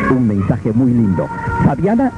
un mensaje muy lindo. Fabiana.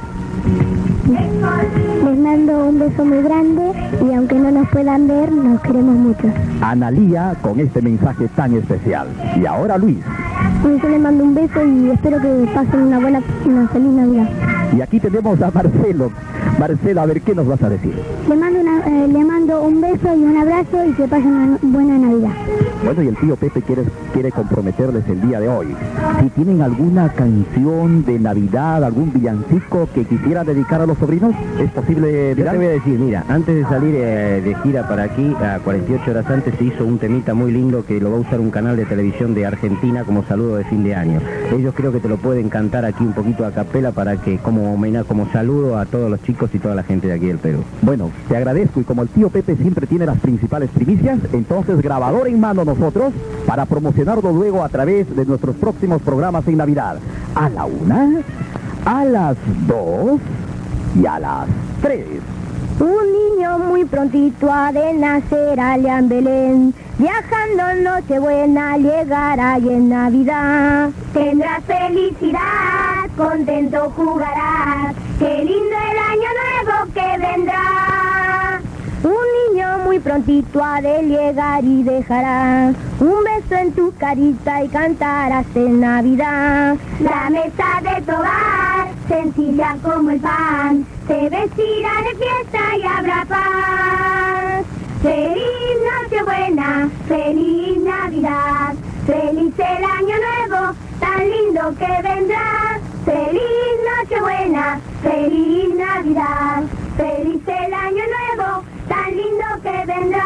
Les mando un beso muy grande y aunque no nos puedan ver, nos queremos mucho. Analía con este mensaje tan especial. Y ahora Luis. Pues yo les mando un beso y espero que pasen una feliz Navidad. Y aquí tenemos a Marcelo. Marcelo, a ver, ¿qué nos vas a decir? Le mando un beso y un abrazo y que pasen una buena Navidad. Bueno, y el tío Pepe quiere comprometerles el día de hoy. Si tienen alguna canción de Navidad, algún villancico que quisiera dedicar a los sobrinos, ¿es posible? Yo te voy a decir, mira, antes de salir de gira para aquí, a 48 horas antes se hizo un temita muy lindo que lo va a usar un canal de televisión de Argentina como saludo de fin de año. Ellos creo que te lo pueden cantar aquí un poquito a capela para que como saludo a todos los chicos y toda la gente de aquí del Perú. Bueno, te agradezco, y como el tío Pepe siempre tiene las principales primicias, entonces grabador en mano nosotros para promocionarlo luego a través de nuestros próximos programas en Navidad. A la 1, a las 2 y a las 3. Un niño muy prontito ha de nacer allá en Belén, viajando en Nochebuena llegará y en Navidad. Tendrás felicidad, contento jugarás, qué lindo el año nuevo que vendrá. Un niño muy prontito ha de llegar y dejará un beso en tu carita y cantarás en Navidad. La mesa de tu hogar, sencilla como el pan, se vestirá de fiesta y habrá paz. Feliz Nochebuena, feliz Navidad, feliz el año nuevo, tan lindo que vendrá. Feliz Nochebuena, feliz Navidad, feliz el año nuevo, tan lindo que vendrá.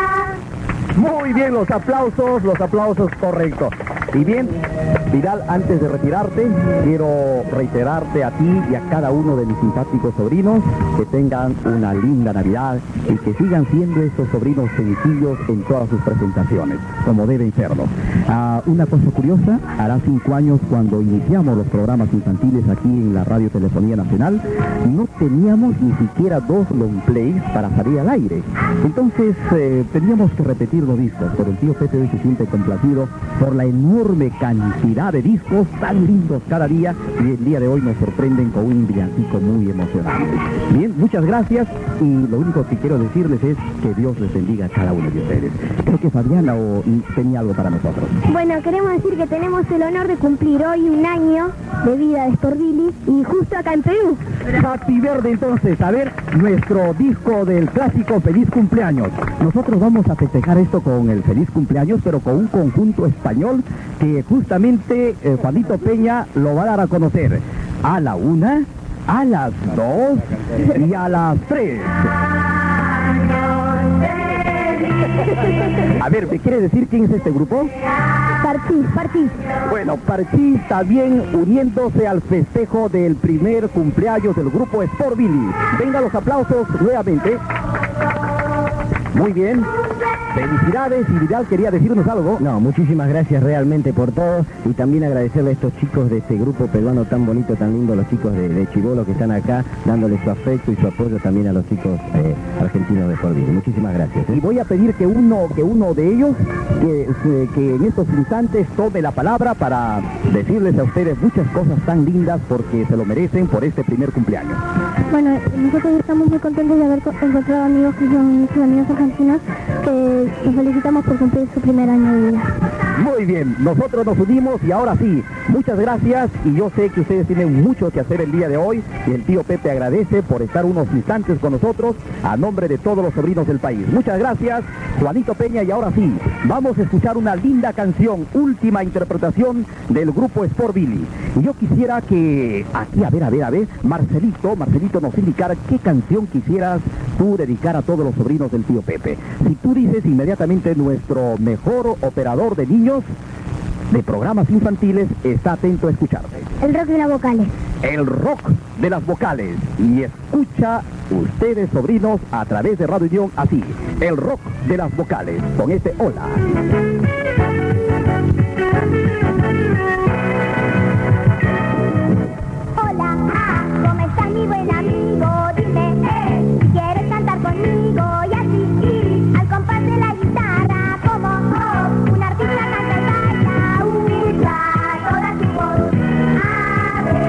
Muy bien, los aplausos correctos. Y bien, Vidal, antes de retirarte, quiero reiterarte a ti y a cada uno de mis simpáticos sobrinos que tengan una linda Navidad y que sigan siendo esos sobrinos sencillos en todas sus presentaciones, como deben serlo. Una cosa curiosa, hará 5 años cuando iniciamos los programas infantiles aquí en la Radio Telefonía Nacional, no teníamos ni siquiera 2 long plays para salir al aire. Entonces teníamos que repetir los discos, pero el tío Pepe hoy se siente complacido por la enorme cantidad de discos tan lindos cada día, y el día de hoy nos sorprenden con un villancico muy emocionante. Bien, muchas gracias, y lo único que quiero decirles es que Dios les bendiga a cada uno de ustedes. Creo que Fabiana tenía algo para nosotros. Bueno, queremos decir que tenemos el honor de cumplir hoy 1 año de vida de Sport Billy, y justo acá en Perú. Happy Verde, entonces, a ver, nuestro disco del clásico Feliz Cumpleaños. Nosotros vamos a festejar esto con el Feliz Cumpleaños, pero con un conjunto español que justamente Juanito Peña lo va a dar a conocer. A la 1, a las 2 y a las 3. A ver, ¿me quiere decir quién es este grupo? Parchís. Bueno, Parchís también uniéndose al festejo del primer cumpleaños del grupo Sport Billy. Venga los aplausos nuevamente. Muy bien. Felicidades, y Vidal quería decirnos algo. No, muchísimas gracias realmente por todo, y también agradecerle a estos chicos de este grupo peruano tan bonito, tan lindo, los chicos de Chibolo que están acá, dándole su afecto y su apoyo también a los chicos argentinos de Sport Billy. Muchísimas gracias. Y voy a pedir que uno de ellos, que en estos instantes tome la palabra para decirles a ustedes muchas cosas tan lindas, porque se lo merecen por este primer cumpleaños. Bueno, nosotros estamos muy contentos de haber encontrado amigos que son nuestros amigos argentinos, que los felicitamos por cumplir su primer año de vida. Muy bien, nosotros nos unimos, y ahora sí, muchas gracias, y yo sé que ustedes tienen mucho que hacer el día de hoy, y el tío Pepe agradece por estar unos instantes con nosotros a nombre de todos los sobrinos del país. Muchas gracias, Juanito Peña, y ahora sí, vamos a escuchar una linda canción, última interpretación del grupo Sport Billy. Y yo quisiera que aquí, a ver, Marcelito nos indicara qué canción quisieras tú dedicar a todos los sobrinos del tío Pepe. Si tú dices, inmediatamente nuestro mejor operador de niños de programas infantiles está atento a escucharte. El rock de las vocales. El rock de las vocales. Y escucha ustedes, sobrinos, a través de Radio Unión, así, el rock de las vocales, con este hola. Hola, ¿cómo estás, mi buen amigo? Dime, ¿quieres cantar conmigo? Y así, al compás de la guitarra, como un artista canta y baila, usa toda su voz. A ver.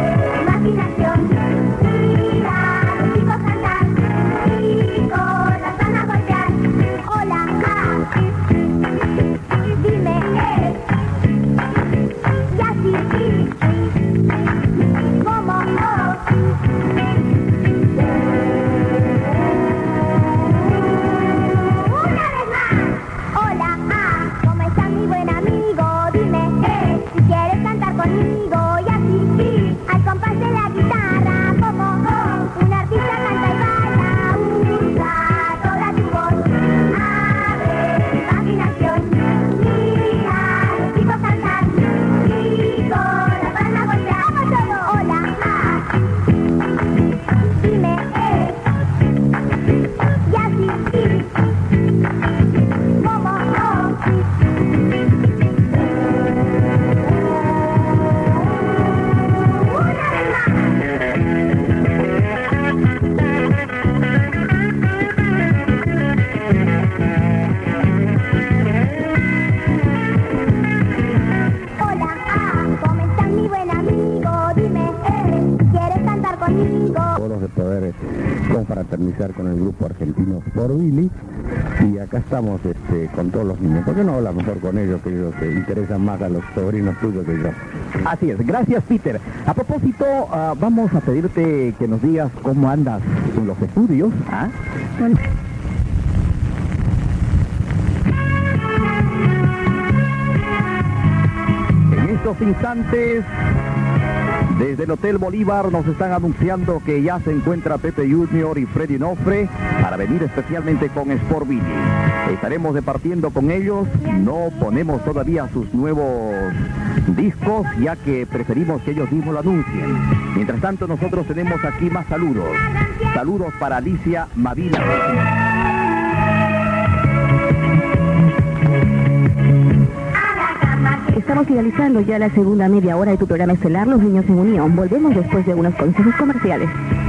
fraternizar con el grupo argentino Sport Billy, y acá estamos con todos los niños. ¿Por qué no hablas mejor con ellos, que ellos se interesan más a los sobrinos tuyos que yo? Así es, gracias Peter. A propósito, vamos a pedirte que nos digas cómo andas en los estudios. Bueno. En estos instantes, desde el Hotel Bolívar nos están anunciando que ya se encuentra Pepe Junior y Freddy Nofre para venir especialmente con Sport Billy. Estaremos departiendo con ellos, no ponemos todavía sus nuevos discos, ya que preferimos que ellos mismos lo anuncien. Mientras tanto, nosotros tenemos aquí más saludos. Saludos para Alicia Mavila. Estamos finalizando ya la segunda media hora de tu programa estelar, Los Niños en Unión. Volvemos después de unos consejos comerciales.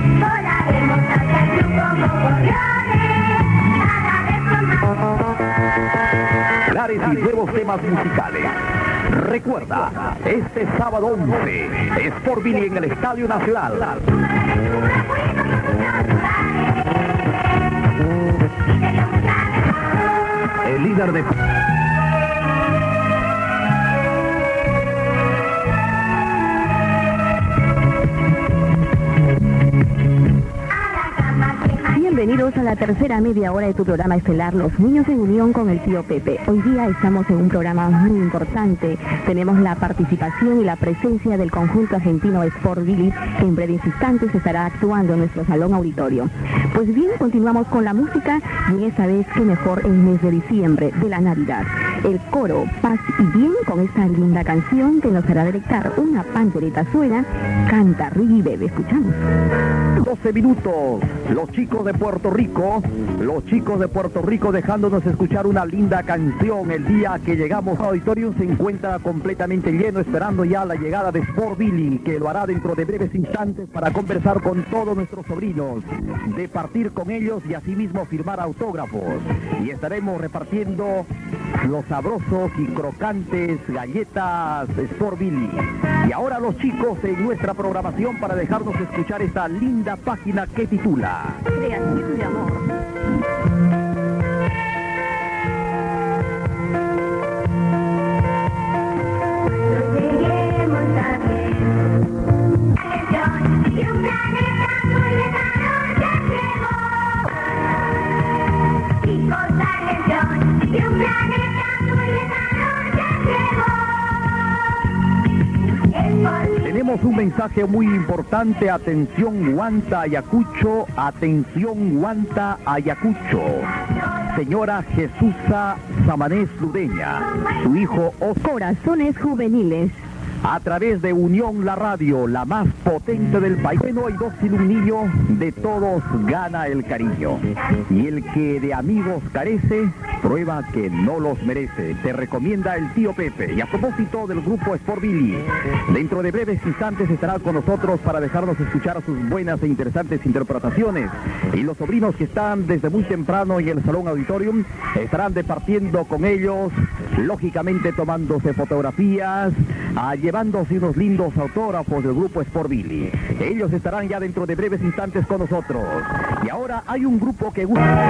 Clares y nuevos temas musicales. Recuerda, este sábado 11, Sport Billy en el Estadio Nacional. El líder de... Bienvenidos a la tercera media hora de tu programa estelar, Los Niños en Unión con el tío Pepe. Hoy día estamos en un programa muy importante. Tenemos la participación y la presencia del conjunto argentino Sport Billy, que en breves instantes estará actuando en nuestro salón auditorio. Pues bien, continuamos con la música, y esta vez que mejor el mes de diciembre, de la Navidad. El coro Paz y Bien, con esta linda canción que nos hará deleitar. Una pandereta suena, canta, ríe y bebe. Escuchamos. 12 minutos, los chicos de Puerto Rico dejándonos escuchar una linda canción. El día que llegamos al auditorio se encuentra completamente lleno, esperando ya la llegada de Sport Billy, que lo hará dentro de breves instantes para conversar con todos nuestros sobrinos, de partir con ellos y asimismo firmar autógrafos. Y estaremos repartiendo los sabrosos y crocantes galletas Sport Billy. Y ahora los chicos en nuestra programación para dejarnos escuchar esta linda página que titula Creación de Amor. Tenemos un mensaje muy importante. Atención Huanta, Ayacucho. Atención Huanta, Ayacucho. Señora Jesusa Samanés Ludeña, su hijo Corazones Juveniles. a través de Unión La Radio, la más potente del país. Bueno, y dos sin un niño, de todos gana el cariño. Y el que de amigos carece, prueba que no los merece. Te recomienda el tío Pepe. Y a propósito del grupo Sport Billy, dentro de breves instantes estará con nosotros para dejarnos escuchar sus buenas e interesantes interpretaciones. Y los sobrinos que están desde muy temprano en el Salón Auditorium estarán departiendo con ellos, lógicamente tomándose fotografías, llevándose unos lindos autógrafos del grupo Sport Billy. Ellos estarán ya dentro de breves instantes con nosotros. Y ahora hay un grupo que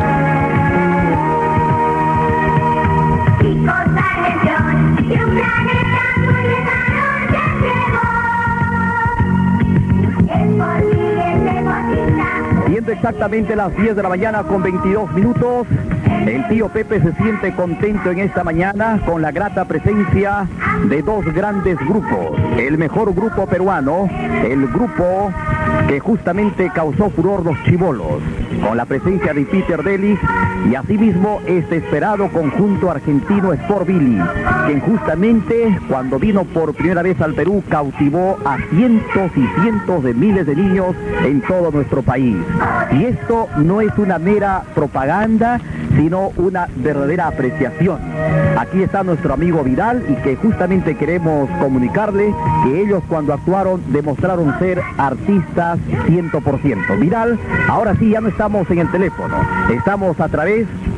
siendo exactamente las 10 de la mañana con 22 minutos, el tío Pepe se siente contento en esta mañana con la grata presencia de dos grandes grupos. El mejor grupo peruano, el grupo que justamente causó furor los chibolos, con la presencia de Peter Delis, y asimismo este esperado conjunto argentino Sport Billy, quien justamente cuando vino por primera vez al Perú cautivó a cientos y cientos de miles de niños en todo nuestro país. Y esto no es una mera propaganda, sino una verdadera apreciación. Aquí está nuestro amigo Vidal, y que justamente queremos comunicarle que ellos cuando actuaron demostraron ser artistas 100%. Vidal, ahora sí ya no estamos en el teléfono, estamos a través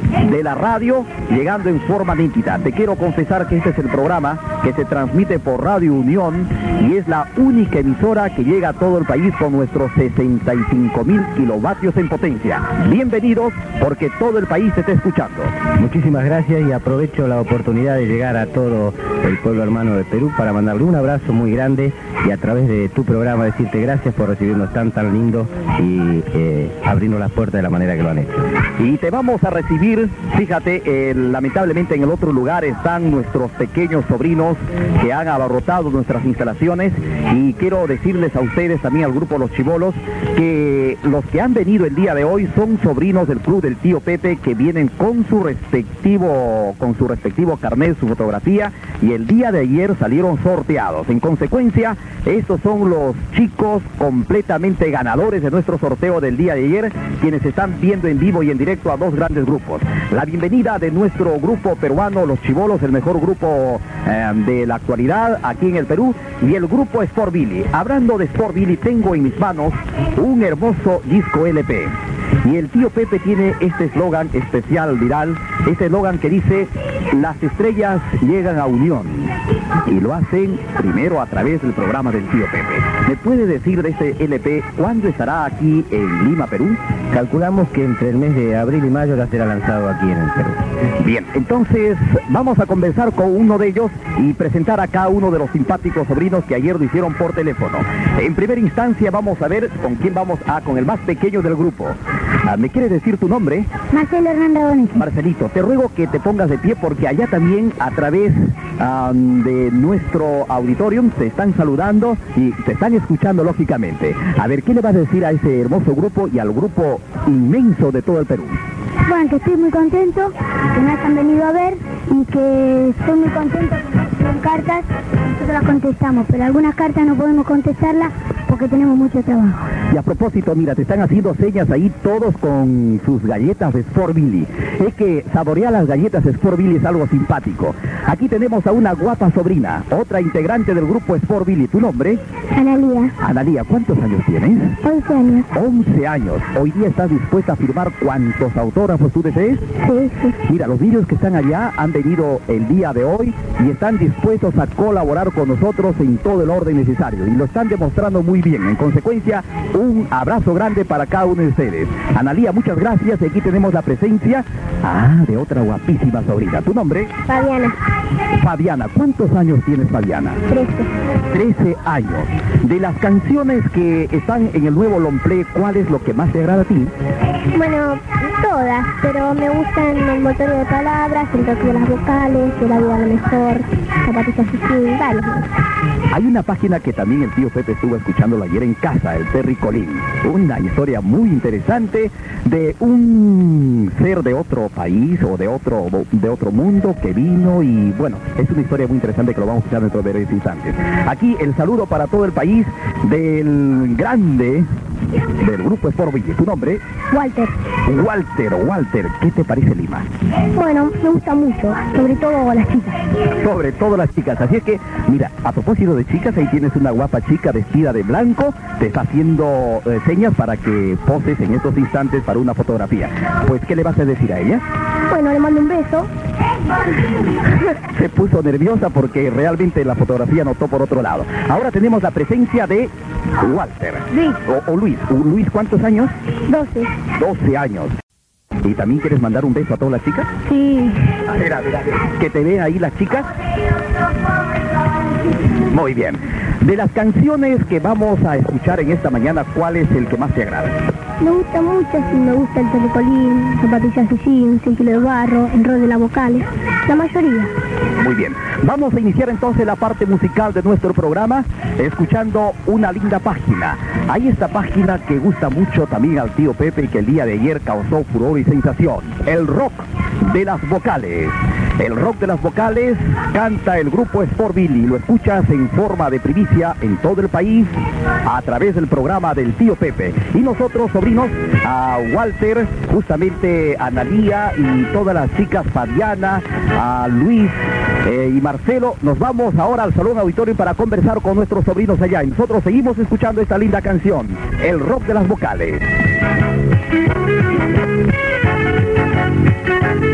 de la radio, llegando en forma nítida. Te quiero confesar que este es el programa que se transmite por Radio Unión y es la única emisora que llega a todo el país con nuestros 65.000 kilovatios en potencia. Bienvenidos, porque todo el país te está escuchando. Muchísimas gracias y aprovecho la oportunidad de llegar a todo el pueblo hermano de Perú para mandarle un abrazo muy grande y a través de tu programa decirte gracias por recibirnos tan lindo y abrirnos las puertas de la manera que lo han hecho. Y te vamos a recibir, fíjate, lamentablemente en el otro lugar están nuestros pequeños sobrinos que han abarrotado nuestras instalaciones, y quiero decirles a ustedes, también al grupo Los Chibolos, que los que han venido el día de hoy son sobrinos del Club del Tío Pepe, que vienen con su respectivo carnet, su fotografía, y el día de ayer salieron sorteados. En consecuencia, estos son los chicos completamente ganadores de nuestro sorteo del día de ayer, quienes están viendo en vivo y en directo a dos grandes grupos. La bienvenida de nuestro grupo peruano, Los Chibolos, el mejor grupo de la actualidad aquí en el Perú, y el grupo Sport Billy. Hablando de Sport Billy, tengo en mis manos un hermoso disco LP. Y el Tío Pepe tiene este eslogan especial, viral, este eslogan que dice: las estrellas llegan a Unión. Y lo hacen primero a través del programa del Tío Pepe. ¿Me puede decir de este LP cuándo estará aquí en Lima, Perú? Calculamos que entre el mes de abril y mayo ya será lanzado aquí en el Perú. Bien, entonces vamos a conversar con uno de ellos y presentar a cada uno de los simpáticos sobrinos que ayer lo hicieron por teléfono. En primera instancia vamos a ver con quién vamos con el más pequeño del grupo. ¿Me quieres decir tu nombre? Marcelo Hernando Bonete. Marcelito, te ruego que te pongas de pie porque allá también a través de nuestro auditorium te están saludando y te están escuchando lógicamente. A ver, ¿qué le vas a decir a ese hermoso grupo y al grupo inmenso de todo el Perú? Bueno, que estoy muy contento, que me hayan venido a ver y que estoy muy contento con cartas. Nosotros las contestamos, pero algunas cartas no podemos contestarlas porque tenemos mucho trabajo. Y a propósito, mira, te están haciendo señas ahí todos con sus galletas de Sport Billy. Es que saborear las galletas de Sport Billy es algo simpático. Aquí tenemos a una guapa sobrina, otra integrante del grupo Sport Billy. ¿Tu nombre? Analía. Analía, ¿cuántos años tienes? 11 años. 11 años. ¿Hoy día estás dispuesta a firmar cuantos autógrafos tú desees? Sí, sí. Mira, los niños que están allá han venido el día de hoy y están dispuestos a colaborar con nosotros en todo el orden necesario. Y lo están demostrando muy bien. En consecuencia, un abrazo grande para cada uno de ustedes. Analía, muchas gracias. Aquí tenemos la presencia de otra guapísima sobrina. ¿Tu nombre? Fabiana. Fabiana. ¿Cuántos años tienes, Fabiana? 13 años. De las canciones que están en el nuevo long play, ¿cuál es lo que más te agrada a ti? Bueno, todas, pero me gustan el motor de palabras, el toque de las vocales, el la vida a lo mejor, zapatillas y varios. Hay una página que también el Tío Pepe estuvo escuchando ayer en casa, el Terry Colín. Una historia muy interesante de un ser de otro país o de otro mundo que vino y bueno, es una historia muy interesante que lo vamos a escuchar dentro de breves instantes. Aquí el saludo para todo el país del grande del grupo Sport Billy. ¿Tu nombre? Walter. Walter, ¿qué te parece Lima? Bueno, me gusta mucho, sobre todo las chicas. Sobre todo las chicas, así es que, mira, a propósito de chicas, ahí tienes una guapa chica vestida de blanco, te está haciendo señas para que poses en estos instantes para una fotografía. Pues, ¿qué le vas a decir a ella? Bueno, le mando un beso. Se puso nerviosa porque realmente la fotografía notó por otro lado. Ahora tenemos la presencia de Walter. Luis. O Luis. Luis, ¿cuántos años? 12. 12 años. ¿Y también quieres mandar un beso a todas las chicas? Sí. A ver. ¿Que te vean ahí las chicas? Muy bien. De las canciones que vamos a escuchar en esta mañana, ¿cuál es el que más te agrada? Me gusta mucho, sí, me gusta el telecolín, zapatillas de jeans, el kilo de barro, el rol de las vocales, la mayoría. Muy bien. Vamos a iniciar entonces la parte musical de nuestro programa escuchando una linda página. Hay esta página que gusta mucho también al Tío Pepe y que el día de ayer causó furor y sensación. El rock de las vocales. El rock de las vocales canta el grupo Sport Billy. Lo escuchas en forma de primicia en todo el país a través del programa del Tío Pepe. Y nosotros, sobrinos, a Walter, justamente a Analía y todas las chicas, Fabiana, a Luis y Marcelo, nos vamos ahora al Salón Auditorio para conversar con nuestros sobrinos allá. Y nosotros seguimos escuchando esta linda canción, el rock de las vocales.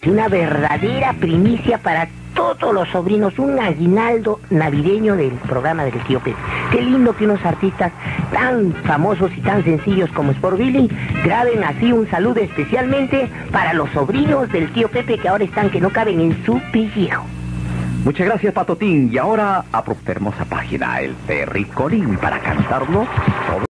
Una verdadera primicia para todos los sobrinos, un aguinaldo navideño del programa del tío Pepe. Qué lindo que unos artistas tan famosos y tan sencillos como Sport Billy graben así un saludo especialmente para los sobrinos del tío Pepe que ahora están que no caben en su pellejo. Muchas gracias, Patotín. Y ahora, a hermosa página, el Terricolín, para cantarnos sobre